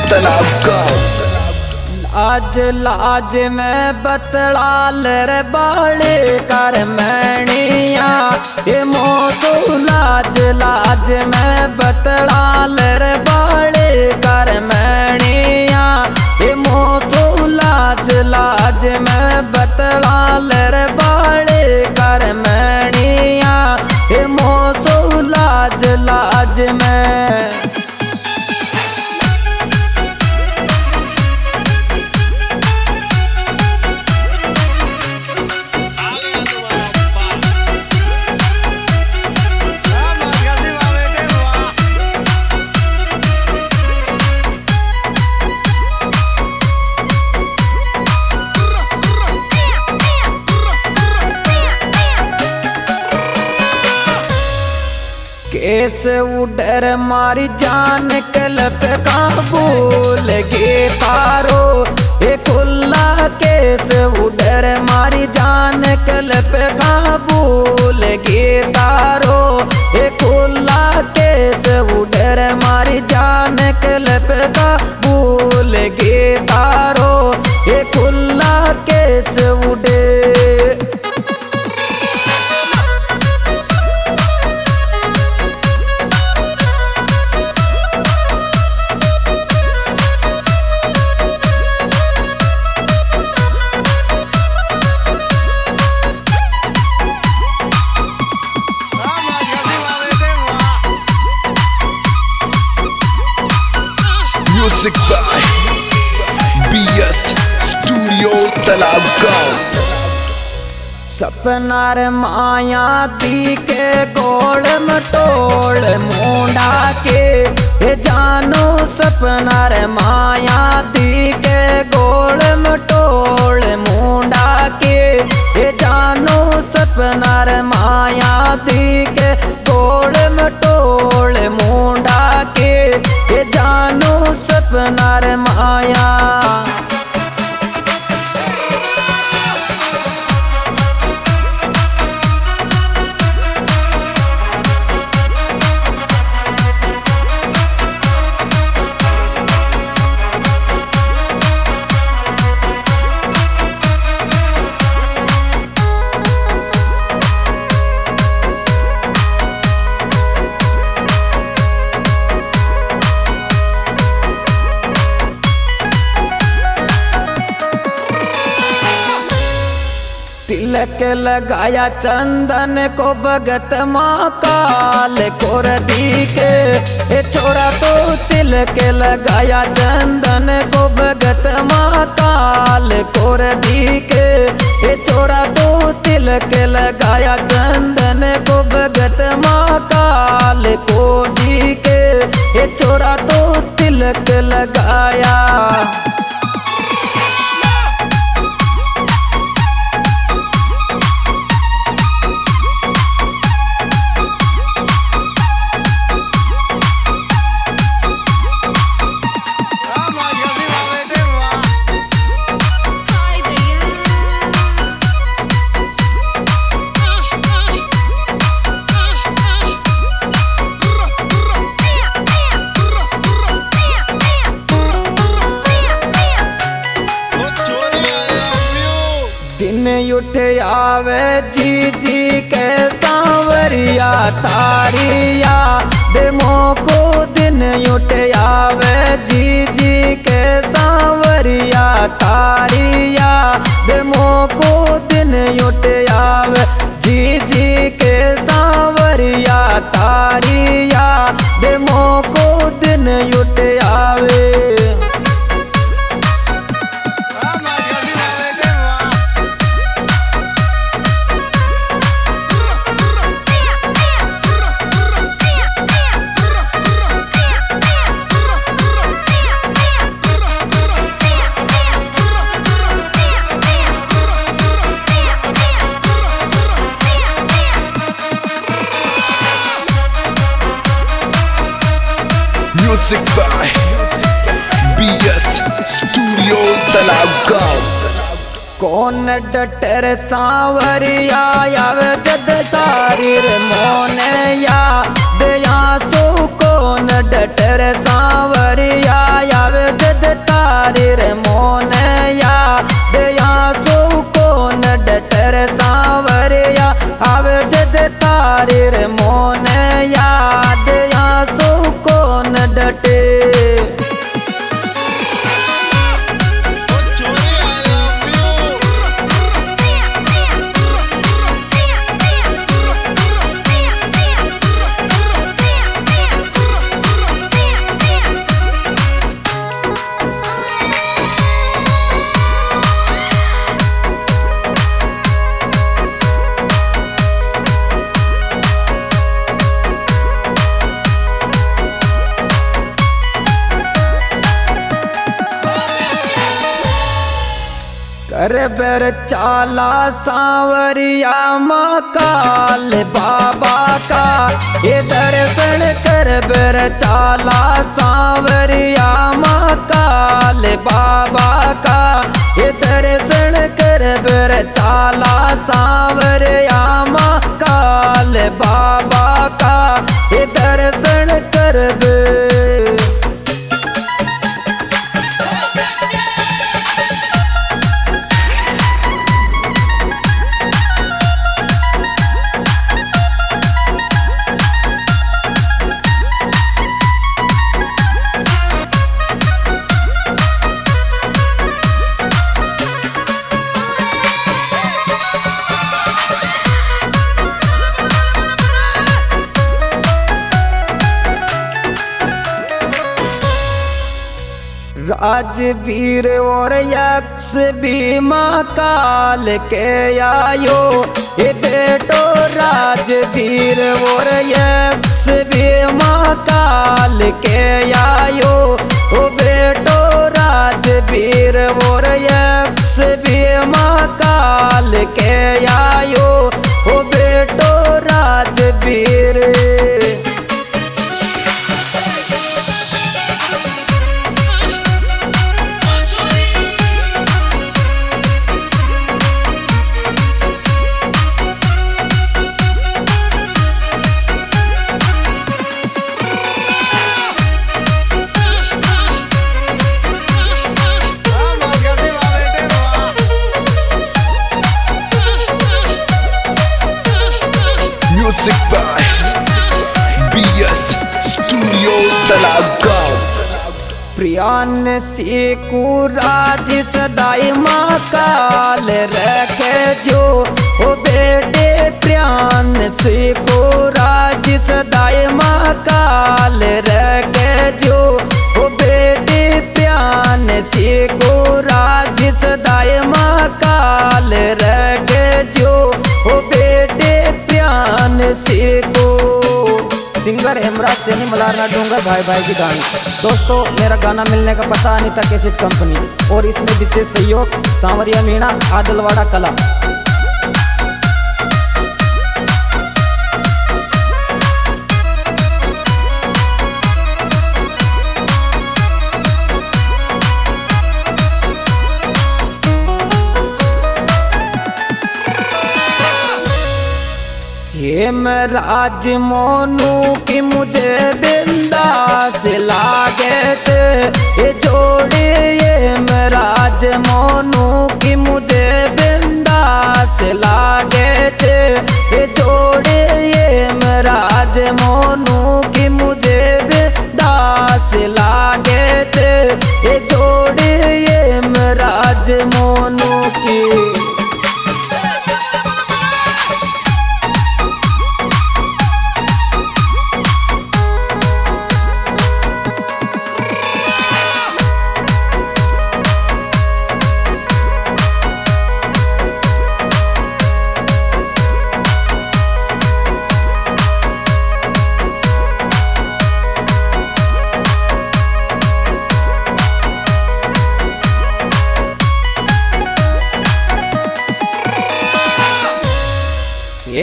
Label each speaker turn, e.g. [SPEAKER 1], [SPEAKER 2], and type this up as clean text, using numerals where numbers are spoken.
[SPEAKER 1] तालाब गाँव।
[SPEAKER 2] लाज लाज में बतलाल रे बाड़े कर मैनिया ये मोसो लाज लाज में बतलाल रे बाड़े कर मैनिया ये मोसो लाज लाज में बतलाल रे बाड़े कर मैनिया ये मोसो लाज लाज में। केस उडर मारी जान कलप काबूल गे तारो ये खुला केस उडर मारी जान कलप काबूल गे तारो ये खुला केस उडर मारी जान कलप काबूल गे तारो ये खुला केस उडे।
[SPEAKER 1] म्यूजिक बाय BS स्टूडियो तालाब गाँव।
[SPEAKER 2] सपनार माया दी के गोड़ मटोड़ मुंडा के ये जानो सपनार माया दी के गोड़ मटोड़ मुंडा के ये जानो सपनार माया दी के गोड़ मटोड़ मुंडा के ये जानो सपनार माया। तिलक लगाया चंदन को भगत माँ काल कोरदी के ये छोरा तो तिलक लगाया चंदन को भगत माँ काल कोरदी के ये छोरा तो तिलक लगाया चंदन को भगत माँ काल कोरदी के ये छोरा तो तिलक लगाया। दिन उठ आवे जी जी के सांवरिया तारिया देमो को दिन उठ आवे जी जी के सांवरिया तारिया देमो को दिन उठ आवे जी जी के सांवरिया तारिया देमो को दिन उठ आवे।
[SPEAKER 1] म्यूजिक बाय BS स्टूडियो तालाब गाँव।
[SPEAKER 2] कौन डटर सांवरिया आवे जद तारीर मोने या दया सो कौन डटर सांवरिया आवे तारी रे मोन याद आंसू को न डटे। कर बर चाला सांवरिया माँ काल बाबा का ये दर्शन कर बर चाला सांवरिया माँ काल बाबा का ये दर्शन कर बर चाला सांवरिया माँ काल बाबा का ये दर्शन कर बर। राजवीर और यक्ष भी माँ काल के आयो ये बेटो राजवीर और यक्ष भी माँ काल के आयो ओ बेटो राजवीर और यक्ष भी माँ काल के आयो ओ बेटो Rajveer.
[SPEAKER 1] Music by BS Studio Talagaon।
[SPEAKER 2] Priyan Siku राज सदाई माँ काल रखे जो ओ बेटे प्रियान सीकू राज सदाई माँ काल रखे जो ओ बेटे प्रियान सीकू राज सदाई माँ काल रखे जो ओ बेटे प्रियान सीकू। सिंगर हेमराज सैनी मलारना डूंगर भाई भाई की गानी। दोस्तों मेरा गाना मिलने का पता अनीता कैसेट कंपनी और इसमें विशेष सहयोग सांवरिया मीणा आदलवाड़ा कला। हेमराज मोनू की मुझे बिंदास लागे थे ये जोड़ी हेमराज मोनू की मुझे बिंदास लागे थे ये जोड़ी।